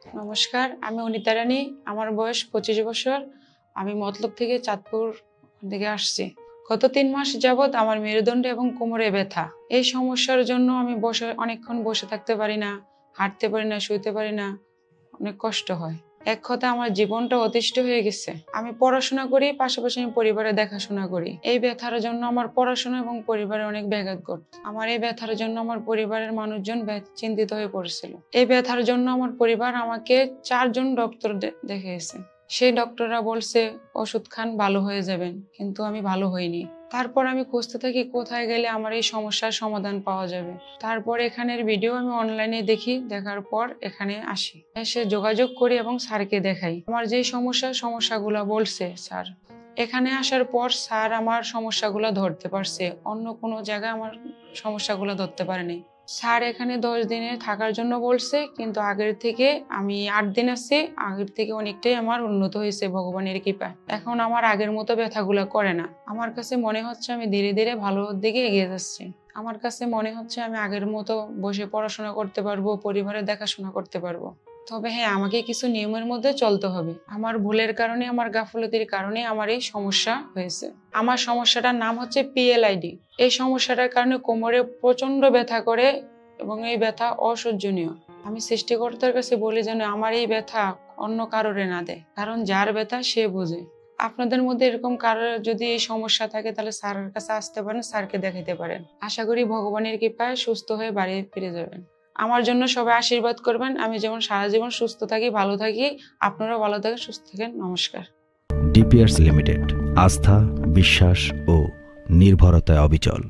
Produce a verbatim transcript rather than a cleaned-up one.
নমস্কার, আমি অনিতা রানী। আমার বয়স পঁচিশ বছর। আমি মতলব থেকে চাঁদপুর থেকে আসছি। গত তিন মাস যাবৎ আমার মেরুদণ্ডে এবং কোমরে ব্যথা। এই সমস্যার জন্য আমি বসে অনেকক্ষণ বসে থাকতে পারি না, হাঁটতে পারি না, শুইতে পারি না, অনেক কষ্ট হয়। এক কথা আমার জীবনটা অতিষ্ঠ হয়ে গেছে। আমি পড়াশোনা করি, পাশাপাশি আমি পরিবারে দেখাশোনা করি। এই ব্যথার জন্য আমার পড়াশোনা এবং পরিবারে অনেক ব্যাঘাত ঘটছে। আমার এই ব্যথার জন্য আমার পরিবারের মানুষজন চিন্তিত হয়ে পড়েছিল। এই ব্যথার জন্য আমার পরিবার আমাকে চারজন ডক্টর দেখিয়েছে। সেই ডক্টররা বলছে ওষুধ খান, ভালো হয়ে যাবেন, কিন্তু আমি ভালো হইনি। তারপর আমি খুঁজতে থাকি কোথায় গেলে আমার এই সমস্যার সমাধান পাওয়া যাবে। তারপর এখানের ভিডিও আমি অনলাইনে দেখি, দেখার পর এখানে আসি, এসে যোগাযোগ করি এবং স্যারকে দেখাই আমার যে সমস্যা সমস্যাগুলো বলছে স্যার। এখানে আসার পর স্যার আমার সমস্যাগুলো ধরতে পারছে, অন্য কোনো জায়গায় আমার সমস্যাগুলো ধরতে পারেনি। স্যার এখানে দশ দিনে থাকার জন্য বলছে, কিন্তু আগের থেকে আমি আট দিন আছি। আগের থেকে অনেকটাই আমার উন্নত হয়েছে ভগবানের কৃপায়। এখন আমার আগের মতো ব্যথাগুলো করে না। আমার কাছে মনে হচ্ছে আমি ধীরে ধীরে ভালোর দিকে এগিয়ে যাচ্ছি। আমার কাছে মনে হচ্ছে আমি আগের মতো বসে পড়াশোনা করতে পারবো, পরিবারের দেখাশোনা করতে পারবো। তবে হ্যাঁ, আমাকে কিছু নিয়মের মধ্যে চলতে হবে। আমার ভুলের কারণে, আমার গাফলতির কারণে আমার এই সমস্যা হয়েছে। আমার সমস্যাটার নাম হচ্ছে পিএলআইডি। এই সমস্যাটার কারণে কোমরে প্রচন্ড ব্যথা করে এবং এই ব্যথা অসহ্যনীয়। আমি সৃষ্টিকর্তার কাছে বলি যেন আমার এই ব্যথা অন্য কারোরে না দেয়, কারণ যার ব্যথা সে বোঝে। আপনাদের মধ্যে এরকম কারোর যদি এই সমস্যা থাকে তাহলে স্যারের কাছে আসতে পারেন, স্যারকে দেখাতে পারেন। আশা করি ভগবানের কৃপায় সুস্থ হয়ে বাড়ি ফিরে যাবেন। আমার জন্য সবাই আশীর্বাদ করবেন, আমি যেমন সারা জীবন সুস্থ থাকি, ভালো থাকি। আপনারাও ভালো থাকেন, সুস্থ থাকেন। নমস্কার। ডিপিআরস লিমিটেড, আস্থা, বিশ্বাস ও নির্ভরতায় অবিচল।